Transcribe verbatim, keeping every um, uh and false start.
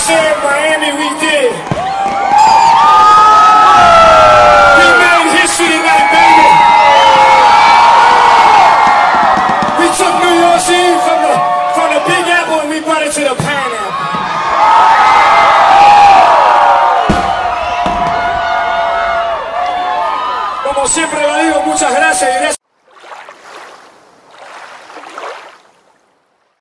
said Miami, we did. We made history tonight, baby. We took New York City from the, from the Big Apple and we brought it to the Pineapple. Como siempre lo digo, muchas gracias y gracias.